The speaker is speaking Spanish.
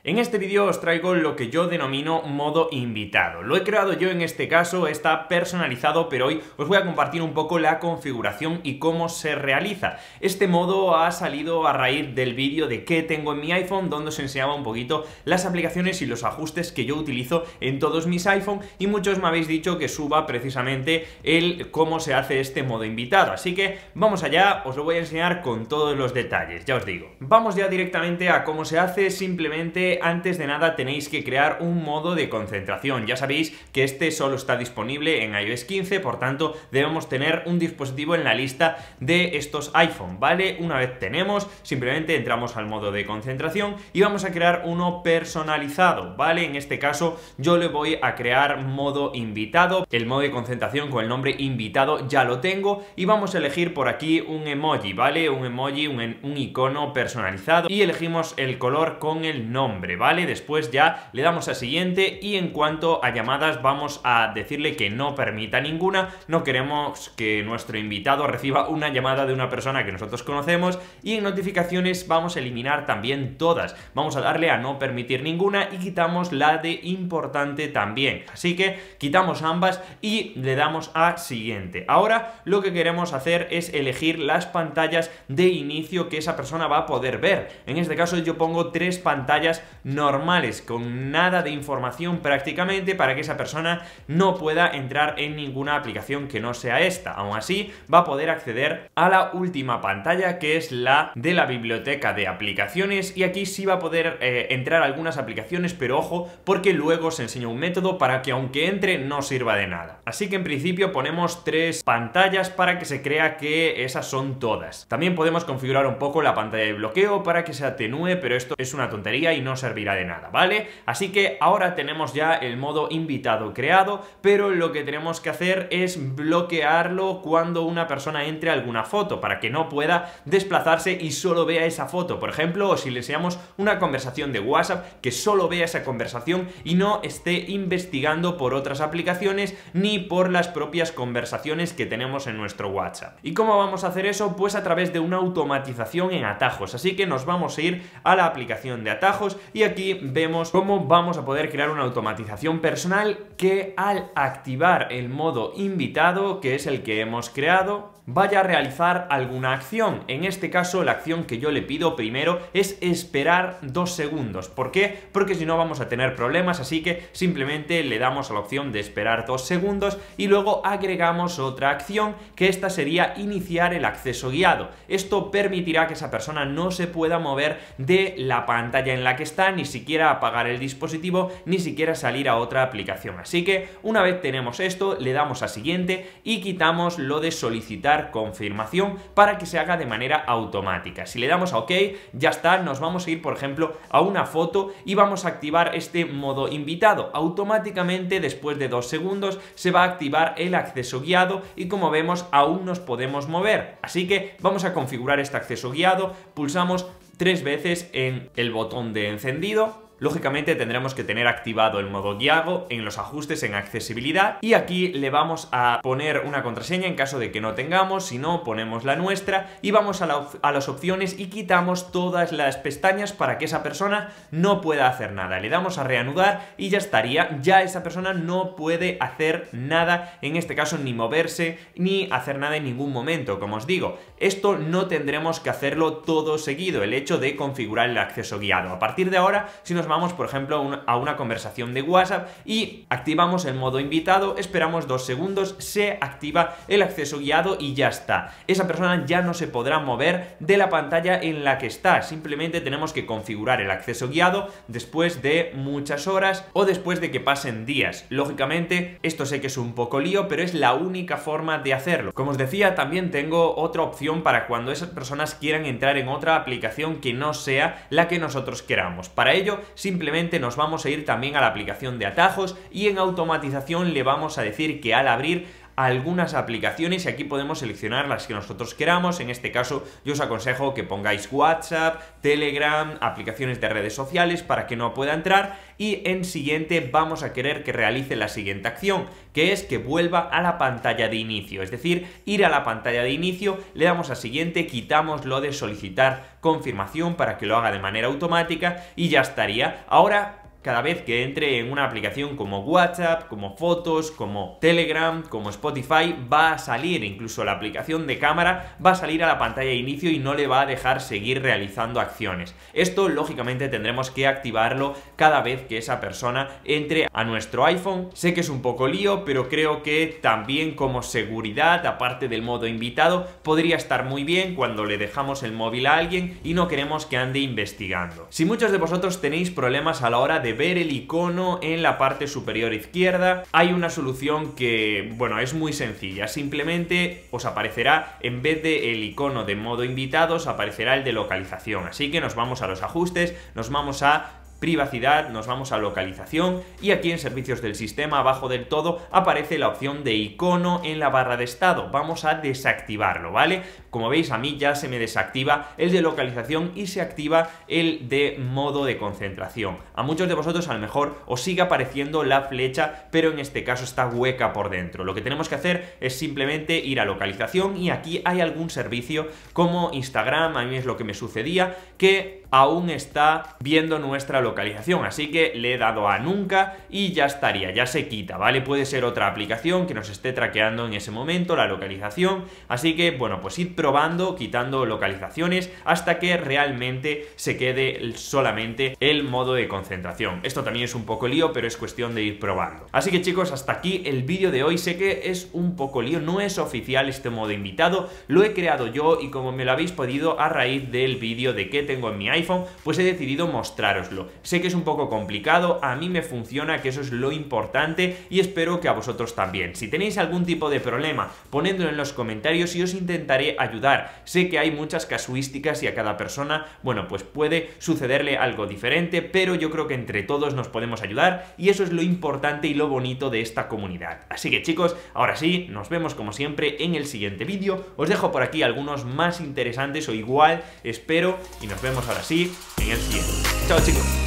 En este vídeo os traigo lo que yo denomino modo invitado. Lo he creado yo en este caso, está personalizado, pero hoy os voy a compartir un poco la configuración y cómo se realiza. Este modo ha salido a raíz del vídeo de qué tengo en mi iPhone, donde os enseñaba un poquito las aplicaciones y los ajustes que yo utilizo en todos mis iPhone, y muchos me habéis dicho que suba precisamente el cómo se hace este modo invitado. Así que vamos allá, os lo voy a enseñar con todos los detalles, ya os digo. Vamos ya directamente a cómo se hace. Simplemente antes de nada tenéis que crear un modo de concentración. Ya sabéis que este solo está disponible en iOS 15, por tanto debemos tener un dispositivo en la lista de estos iPhone, ¿vale? Una vez tenemos, simplemente entramos al modo de concentración y vamos a crear uno personalizado, ¿vale? En este caso yo le voy a crear modo invitado. El modo de concentración con el nombre invitado ya lo tengo y vamos a elegir por aquí un emoji, ¿vale? Un emoji, un icono personalizado, y elegimos el color con el nombre, ¿vale? Después ya le damos a siguiente, y en cuanto a llamadas vamos a decirle que no permita ninguna. No queremos que nuestro invitado reciba una llamada de una persona que nosotros conocemos, y en notificaciones vamos a eliminar también todas. Vamos a darle a no permitir ninguna y quitamos la de importante también. Así que quitamos ambas y le damos a siguiente. Ahora lo que queremos hacer es elegir las pantallas de inicio que esa persona va a poder ver. En este caso yo pongo 3 pantallas normales con nada de información prácticamente, para que esa persona no pueda entrar en ninguna aplicación que no sea esta. Aún así va a poder acceder a la última pantalla, que es la de la biblioteca de aplicaciones, y aquí sí va a poder entrar algunas aplicaciones, pero ojo, porque luego os enseño un método para que aunque entre no sirva de nada. Así que en principio ponemos 3 pantallas para que se crea que esas son todas. También podemos configurar un poco la pantalla de bloqueo para que se atenúe, pero esto es una tontería y no servirá de nada, ¿vale? Así que ahora tenemos ya el modo invitado creado, pero lo que tenemos que hacer es bloquearlo cuando una persona entre a alguna foto, para que no pueda desplazarse y solo vea esa foto, por ejemplo, o si le enseñamos una conversación de WhatsApp, que solo vea esa conversación y no esté investigando por otras aplicaciones ni por las propias conversaciones que tenemos en nuestro WhatsApp. ¿Y cómo vamos a hacer eso? Pues a través de una automatización en atajos. Así que nos vamos a ir a la aplicación de atajos, y aquí vemos cómo vamos a poder crear una automatización personal que, al activar el modo invitado, que es el que hemos creado, vaya a realizar alguna acción. En este caso la acción que yo le pido primero es esperar 2 segundos. ¿Por qué? Porque si no vamos a tener problemas, así que simplemente le damos a la opción de esperar 2 segundos y luego agregamos otra acción, que esta sería iniciar el acceso guiado. Esto permitirá que esa persona no se pueda mover de la pantalla en la que está, ni siquiera apagar el dispositivo, ni siquiera salir a otra aplicación. Así que una vez tenemos esto, le damos a siguiente y quitamos lo de solicitar confirmación para que se haga de manera automática. Si le damos a OK, ya está. Nos vamos a ir, por ejemplo, a una foto y vamos a activar este modo invitado. Automáticamente, después de 2 segundos, se va a activar el acceso guiado, y como vemos aún nos podemos mover. Así que vamos a configurar este acceso guiado. Pulsamos 3 veces en el botón de encendido. Lógicamente tendremos que tener activado el modo guiado en los ajustes en accesibilidad, y aquí le vamos a poner una contraseña en caso de que no tengamos. Si no, ponemos la nuestra y vamos a las opciones y quitamos todas las pestañas para que esa persona no pueda hacer nada. Le damos a reanudar y ya estaría. Ya esa persona no puede hacer nada, en este caso ni moverse ni hacer nada en ningún momento. Como os digo, esto no tendremos que hacerlo todo seguido, el hecho de configurar el acceso guiado. A partir de ahora, si nos vamos, por ejemplo, a una conversación de WhatsApp y activamos el modo invitado, esperamos 2 segundos, se activa el acceso guiado y ya está. Esa persona ya no se podrá mover de la pantalla en la que está. Simplemente tenemos que configurar el acceso guiado después de muchas horas o después de que pasen días. Lógicamente, esto sé que es un poco lío, pero es la única forma de hacerlo. Como os decía, también tengo otra opción para cuando esas personas quieran entrar en otra aplicación que no sea la que nosotros queramos. Para ello, simplemente nos vamos a ir también a la aplicación de atajos, y en automatización le vamos a decir que al abrir algunas aplicaciones y aquí podemos seleccionar las que nosotros queramos. En este caso yo os aconsejo que pongáis WhatsApp, Telegram, aplicaciones de redes sociales para que no pueda entrar, y en siguiente vamos a querer que realice la siguiente acción, que es que vuelva a la pantalla de inicio, es decir, ir a la pantalla de inicio, le damos a siguiente, quitamos lo de solicitar confirmación para que lo haga de manera automática y ya estaría. Ahora, cada vez que entre en una aplicación como WhatsApp, como Fotos, como Telegram, como Spotify, va a salir, incluso la aplicación de cámara va a salir a la pantalla de inicio y no le va a dejar seguir realizando acciones. Esto lógicamente tendremos que activarlo cada vez que esa persona entre a nuestro iPhone. Sé que es un poco lío, pero creo que también como seguridad, aparte del modo invitado, podría estar muy bien cuando le dejamos el móvil a alguien y no queremos que ande investigando. Si muchos de vosotros tenéis problemas a la hora de ver el icono en la parte superior izquierda, hay una solución que, bueno, es muy sencilla. Simplemente os aparecerá, en vez de el icono de modo invitado, os aparecerá el de localización. Así que nos vamos a los ajustes, nos vamos a privacidad, nos vamos a localización y aquí en servicios del sistema, abajo del todo, aparece la opción de icono en la barra de estado. Vamos a desactivarlo, ¿vale? Como veis, a mí ya se me desactiva el de localización y se activa el de modo de concentración. A muchos de vosotros a lo mejor os sigue apareciendo la flecha, pero en este caso está hueca por dentro. Lo que tenemos que hacer es simplemente ir a localización y aquí hay algún servicio como Instagram, a mí es lo que me sucedía, que aún está viendo nuestra localización, así que le he dado a nunca y ya estaría, ya se quita, ¿vale? Puede ser otra aplicación que nos esté traqueando en ese momento la localización, así que bueno, pues id probando, quitando localizaciones hasta que realmente se quede solamente el modo de concentración. Esto también es un poco lío, pero es cuestión de ir probando. Así que chicos, hasta aquí el vídeo de hoy. Sé que es un poco lío, no es oficial este modo invitado, lo he creado yo y como me lo habéis pedido a raíz del vídeo de qué tengo en mi iPhone, pues he decidido mostrároslo. Sé que es un poco complicado, a mí me funciona, que eso es lo importante y espero que a vosotros también. Si tenéis algún tipo de problema, ponedlo en los comentarios y os intentaré ayudar. Sé que hay muchas casuísticas y a cada persona, bueno, pues puede sucederle algo diferente, pero yo creo que entre todos nos podemos ayudar y eso es lo importante y lo bonito de esta comunidad. Así que chicos, ahora sí, nos vemos como siempre en el siguiente vídeo. Os dejo por aquí algunos más interesantes o igual, espero, y nos vemos ahora sí en el siguiente. Chao chicos.